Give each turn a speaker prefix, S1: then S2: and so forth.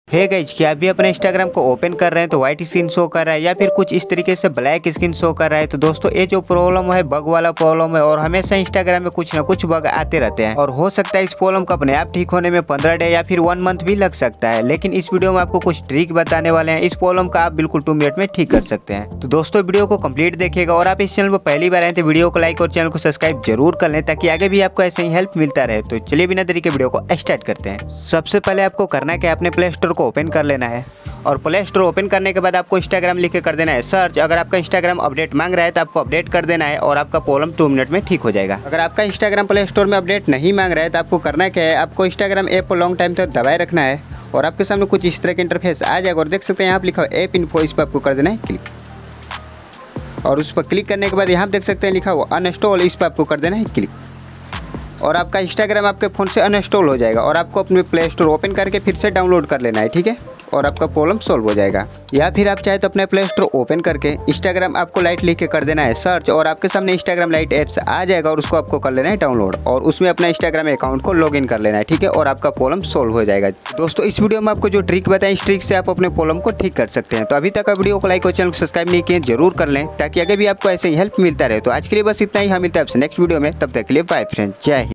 S1: Hey guys, क्या आप भी अपने इंस्टाग्राम को ओपन कर रहे हैं तो व्हाइट स्क्रीन शो कर रहा है या फिर कुछ इस तरीके से ब्लैक स्क्रीन शो कर रहा है। तो दोस्तों ये जो प्रॉब्लम है बग वाला प्रॉब्लम है और हमेशा इंस्टाग्राम में कुछ ना कुछ बग आते रहते हैं और हो सकता है इस प्रॉब्लम को अपने आप ठीक होने में 15 डे या फिर 1 मंथ भी लग सकता है। लेकिन इस वीडियो में आपको कुछ ट्रिक बताने वाले हैं, इस प्रॉब्लम का आप बिल्कुल 2 मिनट में ठीक कर सकते हैं। तो दोस्तों वीडियो को कंप्लीट देखिएगा और आप इस चैनल पर पहली बार आए तो वीडियो को लाइक और चैनल को सब्सक्राइब जरूर कर लें ताकि आगे भी आपको ऐसे ही हेल्प मिलता रहे। तो चलिए बिना देरी के वीडियो को स्टार्ट करते हैं। सबसे पहले आपको करना क्या है, अपने प्ले स्टोर को ओपन कर लेना है और प्ले स्टोर ओपन करने के बाद आपको इंस्टाग्राम लिख के कर देना है सर्च। अगर आपका इंस्टाग्राम अपडेट मांग रहा है तो आपको अपडेट कर देना है और आपका प्रॉब्लम 2 मिनट में ठीक हो जाएगा। अगर आपका इंस्टाग्राम प्ले स्टोर में अपडेट नहीं मांग रहा है तो आपको करना क्या है, आपको इंस्टाग्राम ऐप को लॉन्ग टाइम तक दबाए रखना है और आपके सामने कुछ इस तरह का इंटरफेस आ जाएगा और देख सकते हैं यहाँ पर लिखा हुआ ऐप इन्फो, इस पर आपको कर देना है क्लिक और उस पर क्लिक करने के बाद यहाँ देख सकते हैं लिखा हुआ अनइंस्टॉल, इस पर आपको कर देना है क्लिक और आपका इंस्टाग्राम आपके फ़ोन से अनइंस्टॉल हो जाएगा और आपको अपने प्ले स्टोर ओपन करके फिर से डाउनलोड कर लेना है, ठीक है, और आपका प्रॉब्लम सॉल्व हो जाएगा। या फिर आप चाहे तो अपने प्ले स्टोर ओपन करके इंस्टाग्राम आपको लाइट लिख के कर देना है सर्च और आपके सामने इंस्टाग्राम लाइट ऐप्स आ जाएगा और उसको आपको कर लेना है डाउनलोड और उसमें अपना इंस्टाग्राम अकाउंट को लॉगिन कर लेना है, ठीक है, और आपका प्रॉब्लम सॉल्व हो जाएगा। दोस्तों इस वीडियो में आपको जो ट्रिक बताएं इस ट्रिक से आप अपने प्रॉब्लम को ठीक कर सकते हैं। तो अभी तक वीडियो को लाइक और चैनल को सब्सक्राइब नहीं किए जरूर कर लें ताकि आगे भी आपको ऐसे ही हेल्प मिलता रहे। तो आज के लिए बस इतना ही, हम मिलते हैं आपसे नेक्स्ट वीडियो में, तब तक के लिए बाय फ्रेंड, जय हिंद।